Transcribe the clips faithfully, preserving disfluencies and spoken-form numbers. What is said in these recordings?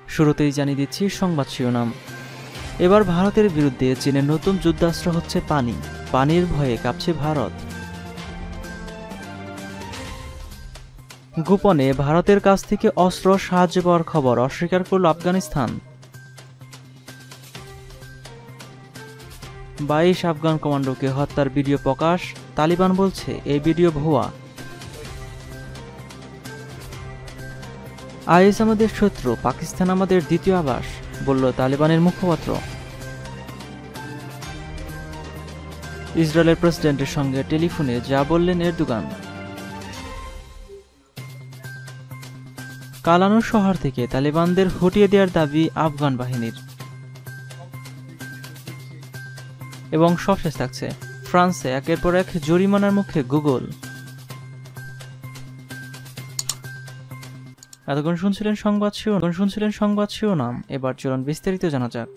শুরুতেই জানিয়ে দিচ্ছি সংবাদ শিরোনাম। এবার ভারতের বিরুদ্ধে চীনের নতুন যুদ্ধাস্ত্র হচ্ছে পানি। পানির ভয়ে কাঁপছে ভারত। গোপনে ভারতের কাছ থেকে অস্ত্র সাহায্য পাওয়ার খবর অস্বীকার করল আফগানিস্তান। বাইশ আফগান কমান্ডোকে হত্যার ভিডিও প্রকাশ, তালিবান বলছে এই ভিডিও ভুয়া। আইএস আমাদের শত্রু, পাকিস্তান আমাদের দ্বিতীয় আবাস, বলল তালিবানের মুখপাত্র। ইসরায়েলের প্রেসিডেন্টের সঙ্গে টেলিফোনে যা বললেন এরদোগান। কালানুর শহর থেকে তালিবানদের হটিয়ে দেওয়ার দাবি আফগান বাহিনীর। এবং সবশেষ থাকছে ফ্রান্সে একের পর এক জরিমানার মুখে গুগল। এতক্ষণ শুনছিলেন সংবাদ শিরোনাম শুনছিলেন সংবাদ শিরোনাম এবার চলুন বিস্তারিত জানা যাক।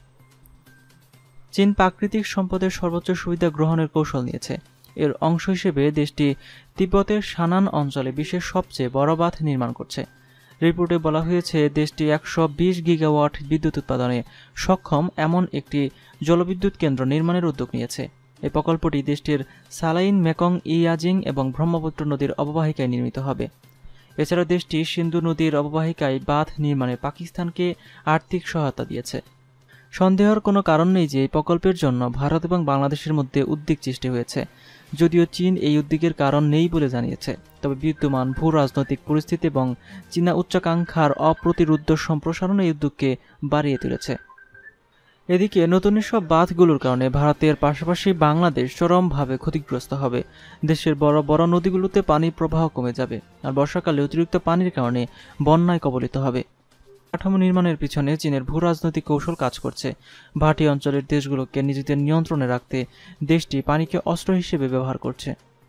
চীন প্রাকৃতিক সম্পদের সর্বোচ্চ সুবিধা গ্রহণের কৌশল নিয়েছে। এর অংশ হিসেবে দেশটি তিব্বতের শানান অঞ্চলে বিশ্বের সবচেয়ে বড় বাঁধ নির্মাণ করছে। রিপোর্টে বলা হয়েছে দেশটি একশো বিশ গিগাওয়াট বিদ্যুৎ উৎপাদনে সক্ষম এমন একটি জলবিদ্যুৎ কেন্দ্র নির্মাণের উদ্যোগ নিয়েছে। এই প্রকল্পটি দেশটির সালাইন, মেকং, ইয়াজিং এবং ব্রহ্মপুত্র নদীর অববাহিকায় নির্মিত হবে। এছাড়া দেশটি সিন্ধু নদীর অববাহিকায় বাঁধ নির্মাণে পাকিস্তানকে আর্থিক সহায়তা দিয়েছে। সন্দেহের কোনো কারণ নেই যে এই প্রকল্পের জন্য ভারত এবং বাংলাদেশের মধ্যে উদ্বেগ সৃষ্টি হয়েছে। যদিও চীন এই উদ্বেগের কারণ নেই বলে জানিয়েছে, তবে বিদ্যমান ভূ রাজনৈতিক পরিস্থিতি এবং চীনা উচ্চাকাঙ্ক্ষার অপ্রতিরোধ্য সম্প্রসারণ এই উদ্যোগকে বাড়িয়ে তুলেছে। এদিকে নতুন সব বাঁধগুলোর কারণে ভারতের পাশাপাশি বাংলাদেশ চরমভাবে ক্ষতিগ্রস্ত হবে। দেশের বড় বড় নদীগুলোতে পানির প্রবাহ কমে যাবে, আর বর্ষাকালে অতিরিক্ত পানির কারণে বন্যায় কবলিত হবে। কাঠামো নির্মাণের পিছনে চীনের ভূ রাজনৈতিক কৌশল কাজ করছে। ভাটি অঞ্চলের দেশগুলোকে নিজেদের নিয়ন্ত্রণে রাখতে দেশটি পানিকে অস্ত্র হিসেবে ব্যবহার করছে।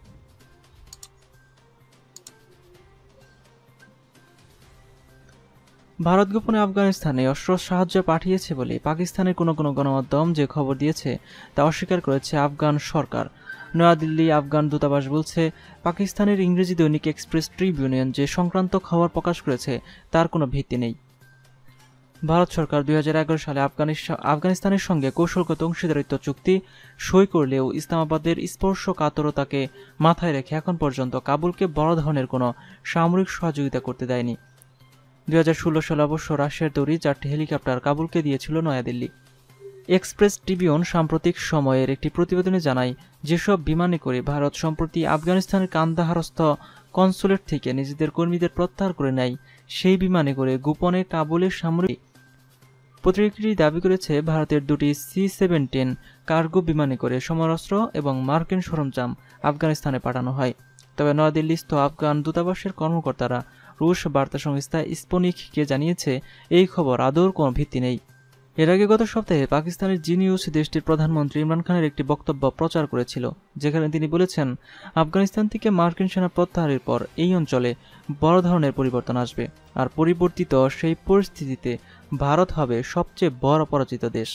ভারত গোপনে আফগানিস্তানে অস্ত্র সাহায্য পাঠিয়েছে বলে পাকিস্তানের কোনো কোনো গণমাধ্যম যে খবর দিয়েছে তা অস্বীকার করেছে আফগান সরকার। নয়াদিল্লি আফগান দূতাবাস বলছে, পাকিস্তানের ইংরেজি দৈনিক এক্সপ্রেস ট্রিবিউন যে সংক্রান্ত খবর প্রকাশ করেছে তার কোনো ভিত্তি নেই। ভারত সরকার দুই হাজার এগারো সালে আফগানিস্তানের সঙ্গে কৌশলগত অংশীদারিত্ব চুক্তি সই করলেও ইসলামাবাদের স্পর্শকাতরতাকে মাথায় রেখে এখন পর্যন্ত কাবুলকে বড় ধরনের কোনো সামরিক সহযোগিতা করতে দেয়নি। দুই হাজার ষোলো সালে অবশ্য রাশিয়ার তৈরি চারটি হেলিকপ্টার কাবুলকে দিয়েছিল নয়াদিল্লি। এক্সপ্রেস ট্রিবিউন সাম্প্রতিক সময়ের একটি প্রতিবেদনে জানায়, যেসব বিমানে করে ভারত সম্প্রতি আফগানিস্তানের কান্দাহারস্থ কনসুলেট থেকে নিজেদের কর্মীদের প্রত্যাহার করে নেয়, সেই বিমানে করে গোপনে কাবুলের সামরিক পত্রিকাটি দাবি করেছে ভারতের দুটি সি সেভেন্টিন কার্গো বিমানে করে সমরাস্ত্র এবং মার্কিন সরঞ্জাম আফগানিস্তানে পাঠানো হয়। তবে নয়াদিল্লিস্থ আফগান দূতাবাসের কর্মকর্তারা রুশ বার্তা সংস্থা স্পুতনিককে জানিয়েছে এই খবর আদৌ কোনো ভিত্তি নেই। এর আগে গত সপ্তাহে পাকিস্তানের জি নিউজ দেশটির প্রধানমন্ত্রী ইমরান খানের একটি বক্তব্য প্রচার করেছিল, যেখানে তিনি বলেছেন আফগানিস্তান থেকে মার্কিন সেনা প্রত্যাহারের পর এই অঞ্চলে বড় ধরনের পরিবর্তন আসবে, আর পরিবর্তিত সেই পরিস্থিতিতে ভারত হবে সবচেয়ে বড় পরাজিত দেশ।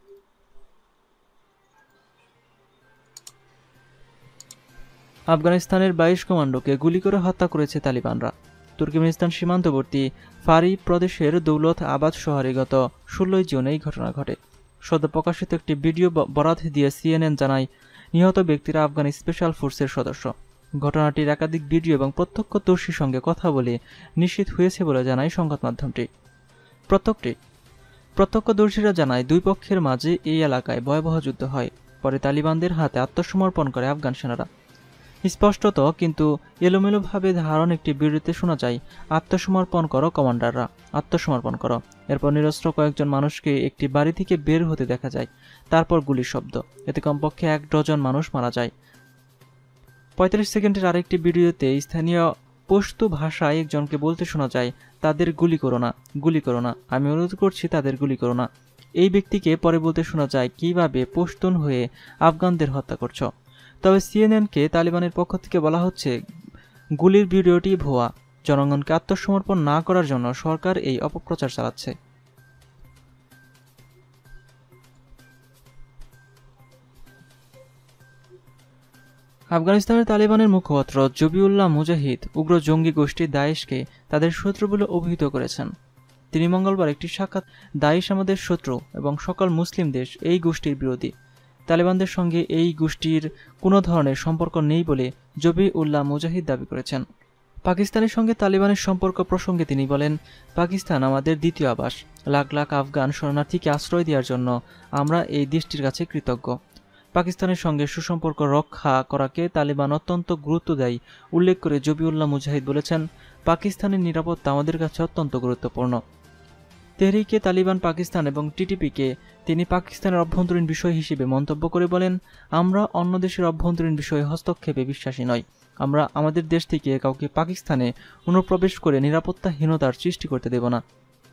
আফগানিস্তানের বাইশ কমান্ডোকে গুলি করে হত্যা করেছে তালিবানরা। তুর্কমেনিস্তান সীমান্তবর্তী ফারি প্রদেশের দৌলত আবাদ শহরে গত ষোলোই জুন এই ঘটনা ঘটে। সদ্য প্রকাশিত একটি ভিডিও বরাত দিয়ে সিএনএন জানায়, নিহত ব্যক্তিরা আফগান স্পেশাল ফোর্সের সদস্য। ঘটনাটির একাধিক ভিডিও এবং প্রত্যক্ষদর্শীর সঙ্গে কথা বলে নিশ্চিত হয়েছে বলে জানায় সংবাদ মাধ্যমটি। প্রত্যেকটি প্রত্যক্ষদর্শীরা জানায়, দুই পক্ষের মাঝে এই এলাকায় ভয়াবহ যুদ্ধ হয়। পরে তালিবানদের হাতে আত্মসমর্পণ করে আফগান সেনারা। স্পষ্টত কিন্তু এলোমেলোভাবে ধারণ একটি বিবৃতি শোনা যায়, আত্মসমর্পণ করো কমান্ডাররা, আত্মসমর্পণ করো। এরপর নিরস্ত্র কয়েকজন মানুষকে একটি বাড়ি থেকে বের হতে দেখা যায়, তারপর গুলির শব্দ। এতে কমপক্ষে এক ডজন মানুষ মারা যায়। পঁয়তাল্লিশ সেকেন্ডের আরেকটি ভিডিওতে স্থানীয় পশতু ভাষায় একজনকে বলতে শোনা যায়, তাদের গুলি করো না, গুলি করো না, আমি অনুরোধ করছি তাদের গুলি করো না। এই ব্যক্তিকে পরে বলতে শোনা যায়, কিভাবে পশতুন হয়ে আফগানদের হত্যা করছো। তবে সিএনএনকে তালিবানের পক্ষ থেকে বলা হচ্ছে, গুলির ভিডিওটি ভুয়া। জনগণকে আত্মসমর্পণ না করার জন্য সরকার এই অপপ্রচার চালাচ্ছে। আফগানিস্তানের তালিবানের মুখপাত্র জবিউল্লাহ মুজাহিদ উগ্র জঙ্গি গোষ্ঠী দায়েশকে তাদের শত্রু বলে অভিহিত করেছেন। তিনি মঙ্গলবার একটি সাক্ষাৎ দাইশ আমাদের শত্রু এবং সকল মুসলিম দেশ এই গোষ্ঠীর বিরোধী। তালেবানদের সঙ্গে এই গোষ্ঠীর কোনো ধরনের সম্পর্ক নেই বলে জবিউল্লাহ মুজাহিদ দাবি করেছেন। পাকিস্তানের সঙ্গে তালেবানের সম্পর্ক প্রসঙ্গে তিনি বলেন, পাকিস্তান আমাদের দ্বিতীয় আবাস। লাখ লাখ আফগান শরণার্থীকে আশ্রয় দেওয়ার জন্য আমরা এই দেশটির কাছে কৃতজ্ঞ। পাকিস্তানের সঙ্গে সুসম্পর্ক রক্ষা করাকে তালেবান অত্যন্ত গুরুত্ব দেয় উল্লেখ করে জবিউল্লাহ মুজাহিদ বলেছেন, পাকিস্তানের নিরাপত্তা আমাদের কাছে অত্যন্ত গুরুত্বপূর্ণ। তেহরিকে তালিবান পাকিস্তান এবং টিটিপিকে তিনি পাকিস্তানের অভ্যন্তরীণ বিষয় হিসেবে মন্তব্য করে বলেন, আমরা অন্য দেশের অভ্যন্তরীণ বিষয়ে হস্তক্ষেপে বিশ্বাসী নই। আমরা আমাদের দেশ থেকে কাউকে পাকিস্তানে অনুপ্রবেশ করে নিরাপত্তাহীনতার সৃষ্টি করতে দেব না।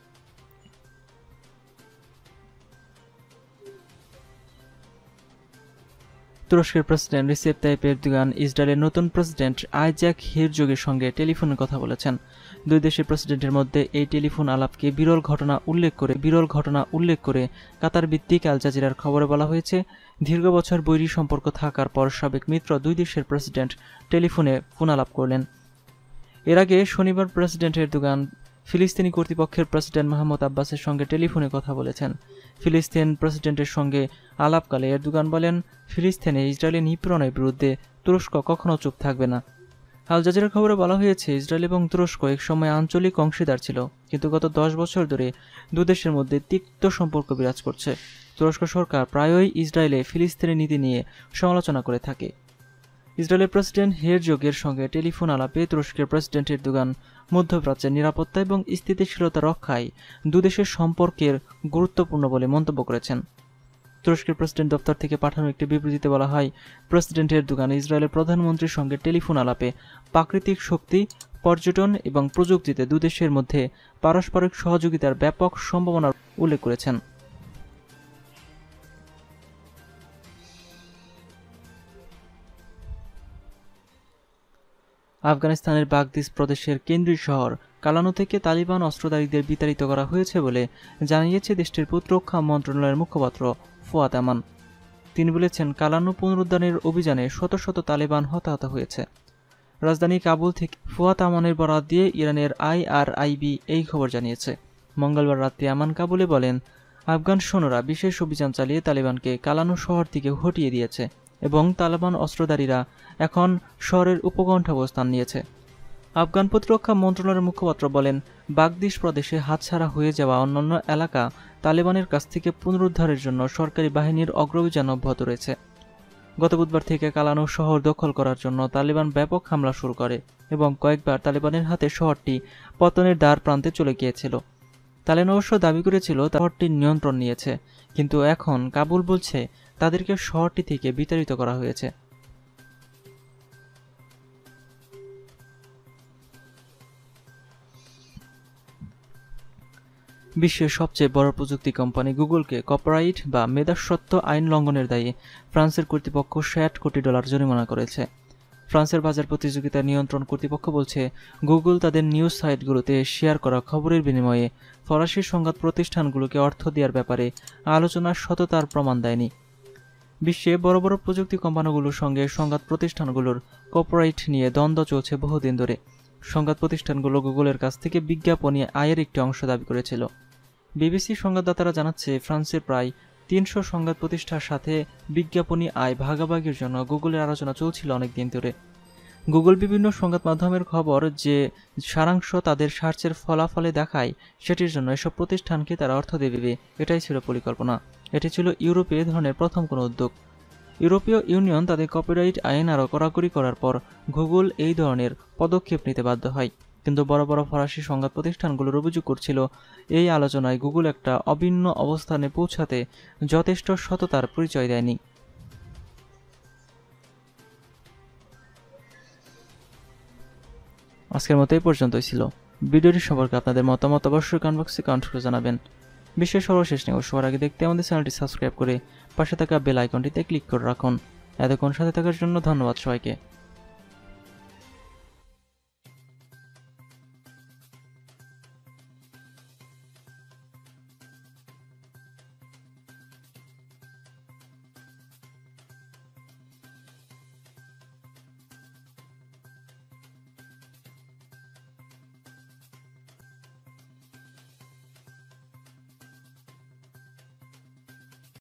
তুরস্কের প্রেসিডেন্ট রিসেপ তাইয়িপ এরদোগান ইসরায়েলের নতুন প্রেসিডেন্ট আইজাক হেরজোগের সঙ্গে টেলিফোনে কথা বলেছেন। দুই দেশের প্রেসিডেন্টের মধ্যে এই টেলিফোন আলাপকে বিরল ঘটনা উল্লেখ করে বিরল ঘটনা উল্লেখ করে কাতার ভিত্তিক আল জাজিরার খবরে বলা হয়েছে, দীর্ঘ বছর বৈরী সম্পর্ক থাকার পর সাবেক মিত্র দুই দেশের প্রেসিডেন্ট টেলিফোনে ফোনালাপ করলেন। এর আগে শনিবার প্রেসিডেন্ট এরদোগান ফিলিস্তিনি কর্তৃপক্ষের প্রেসিডেন্ট মাহমুদ আব্বাসের সঙ্গে টেলিফোনে কথা বলেছেন। ফিলিস্তিন প্রেসিডেন্টের সঙ্গে আলাপকালে এরদোগান বলেন, ফিলিস্তিনে ইসরায়েলি নিপীড়নের বিরুদ্ধে তুরস্ক কখনো চুপ থাকবে না। আল জাজিরার খবরে বলা হয়েছে, ইসরায়েল এবং তুরস্ক একসময় আঞ্চলিক অংশীদার ছিল, কিন্তু গত দশ বছর ধরে দুদেশের মধ্যে তিক্ত সম্পর্ক বিরাজ করছে। তুরস্ক সরকার প্রায়ই ইসরায়েলে ফিলিস্তিনি নীতি নিয়ে সমালোচনা করে থাকে। ইসরায়েলের প্রেসিডেন্ট হেরজোগের সঙ্গে টেলিফোন আলাপে তুরস্কের প্রেসিডেন্ট এরদোগান মধ্যপ্রাচ্যের নিরাপত্তা এবং স্থিতিশীলতা রক্ষায় দুদেশের সম্পর্কের গুরুত্বপূর্ণ বলে মন্তব্য করেছেন। তুরস্কের প্রেসিডেন্ট দপ্তর থেকে পাঠানো একটি বিবৃতিতে বলা হয়, প্রেসিডেন্ট এরদোগান ইসরায়েলের প্রধানমন্ত্রীর সঙ্গে টেলিফোন আলাপে প্রাকৃতিক শক্তি, পর্যটন এবং প্রযুক্তিতে দুদেশের মধ্যে পারস্পরিক সহযোগিতার ব্যাপক সম্ভাবনার উল্লেখ করেছেন। আফগানিস্তানের বাগদিস প্রদেশের কেন্দ্রীয় শহর কালানু থেকে তালিবান অস্ত্রধারীদের বিতাড়িত করা হয়েছে বলে জানিয়েছে দেশটির প্রতিরক্ষা মন্ত্রণালয়ের মুখপাত্র ফুয়াদ আমান। তিনি বলেছেন, কালানু পুনরুদ্ধারের অভিযানে শত শত তালেবান হতাহত হয়েছে। রাজধানী কাবুল থেকে ফুয়াদ আমানের বরাত দিয়ে ইরানের আইআরআইবি এই খবর জানিয়েছে। মঙ্গলবার রাতে আমান কাবুলে বলেন, আফগান সৈন্যরা বিশেষ অভিযান চালিয়ে তালেবানকে কালানু শহর থেকে হটিয়ে দিয়েছে এবং তালেবান অস্ত্রধারীরা এখন শহরের উপকণ্ঠে অবস্থান নিয়েছে। আফগান প্রতিরক্ষা মন্ত্রণালয়ের মুখপাত্র বলেন, বাগদিস প্রদেশে হাতছাড়া হয়ে যাওয়া অন্যান্য এলাকা তালেবানের কাছ থেকে পুনরুদ্ধারের জন্য সরকারি বাহিনীর অগ্রঅভিযান অব্যাহত রয়েছে। গত বুধবার থেকে কালানু শহর দখল করার জন্য তালেবান ব্যাপক হামলা শুরু করে এবং কয়েকবার তালেবানের হাতে শহরটি পতনের দ্বার প্রান্তে চলে গিয়েছিল। তালেবান অবশ্য দাবি করেছিল শহরটির নিয়ন্ত্রণ নিয়েছে, কিন্তু এখন কাবুল বলছে তাদেরকে শহরটি থেকে বিতাড়িত করা হয়েছে। বিশ্বের সবচেয়ে বড় প্রযুক্তি কোম্পানি গুগলকে কপিরাইট বা মেধাস্বত্ব আইন লঙ্ঘনের দায়ে ফ্রান্সের কর্তৃপক্ষ ষাট কোটি ডলার জরিমানা করেছে। ফ্রান্সের বাজার প্রতিযোগিতা নিয়ন্ত্রণ কর্তৃপক্ষ বলছে, গুগল তাদের নিউজ সাইটগুলোতে শেয়ার করা খবরের বিনিময়ে ফরাসি সংবাদ প্রতিষ্ঠানগুলোকে অর্থ দেওয়ার ব্যাপারে আলোচনার সততার প্রমাণ দেয়নি। বিশ্বে বড় বড় প্রযুক্তি কোম্পানিগুলোর সঙ্গে সংবাদ প্রতিষ্ঠানগুলোর কপিরাইট নিয়ে দ্বন্দ্ব চলছে বহুদিন ধরে। সংবাদ প্রতিষ্ঠানগুলো গুগলের কাছ থেকে বিজ্ঞাপনী আয়ের একটি অংশ দাবি করেছিল। বিবিসি সংবাদদাতারা জানাচ্ছে, ফ্রান্সের প্রায় তিনশো সংবাদ প্রতিষ্ঠার সাথে বিজ্ঞাপনী আয় ভাগাভাগির জন্য গুগলের আলোচনা চলছিল অনেকদিন ধরে। গুগল বিভিন্ন সংবাদ মাধ্যমের খবর যে সারাংশ তাদের সার্চের ফলাফলে দেখায়, সেটির জন্য এসব প্রতিষ্ঠানকে তারা অর্থ দেবে, এটাই ছিল পরিকল্পনা। এটি ছিল ইউরোপে এ ধরনের প্রথম কোনো উদ্যোগ। ইউরোপীয় ইউনিয়ন তাদের কপিরাইট আইন আরও কড়াকড়ি করার পর গুগল এই ধরনের পদক্ষেপ নিতে বাধ্য হয়। কিন্তু বড় বড় ফরাসি সংবাদ প্রতিষ্ঠানগুলোর অভিযোগ করছিল, এই আলোচনায় গুগল একটা অভিন্ন অবস্থানে পৌঁছাতে যথেষ্ট সততার পরিচয় দেয়নি। আজকের মতো এই পর্যন্তই ছিল। ভিডিওটি সম্পর্কে আপনাদের মতামত অবশ্যই কমেন্ট বক্সে কমেন্ট করে জানাবেন। বিশ্বের সর্বশেষ নিউজ সবার আগে দেখতে আমাদের চ্যানেলটি সাবস্ক্রাইব করে পাশে থাকা বেল আইকনটিতে ক্লিক করে রাখুন। এতক্ষণ সাথে থাকার জন্য ধন্যবাদ সবাইকে।